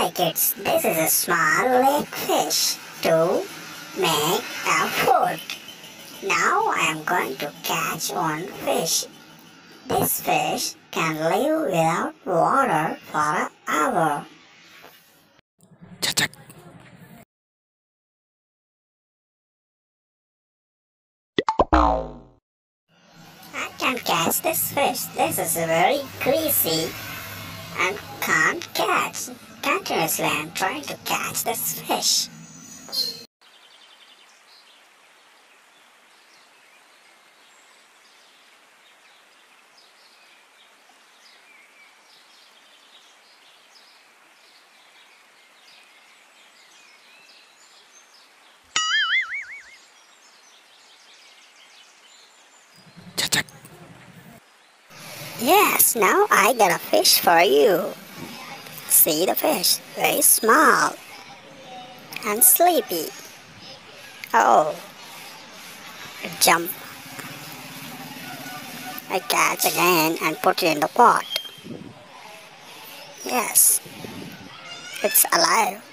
Hi kids, this is a small lake fish to make a food. Now I am going to catch one fish. This fish can live without water for an hour. Chak. I can catch this fish. This is very greasy and can't catch. Continuously I am trying to catch this fish. Chak. Yes, now I got a fish for you. See the fish, very small and sleepy. Oh, jump. I catch again and put it in the pot. Yes, it's alive.